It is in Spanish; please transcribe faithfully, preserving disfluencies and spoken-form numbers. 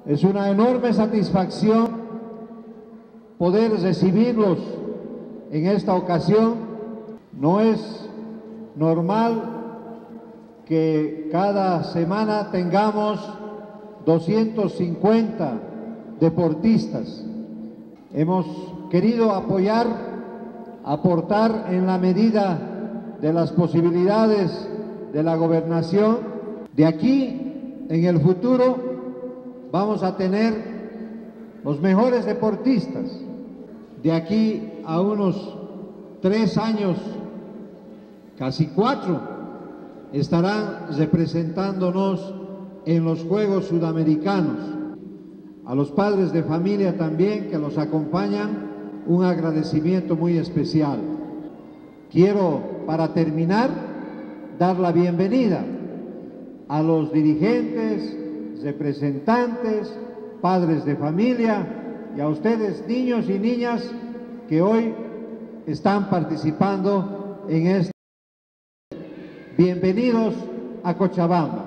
Es una enorme satisfacción poder recibirlos en esta ocasión. No es normal que cada semana tengamos doscientos cincuenta deportistas. Hemos querido apoyar, aportar en la medida de las posibilidades de la gobernación. De aquí, en el futuro, vamos a tener los mejores deportistas. De aquí a unos tres años, casi cuatro, estarán representándonos en los Juegos Sudamericanos. A los padres de familia también que los acompañan, un agradecimiento muy especial. Quiero, para terminar, dar la bienvenida a los dirigentes, representantes, padres de familia y a ustedes, niños y niñas, que hoy están participando en este. Bienvenidos a Cochabamba.